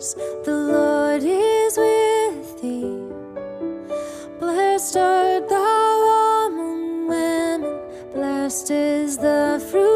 lives. The Lord is with thee. Blessed art thou among women, blessed is the fruit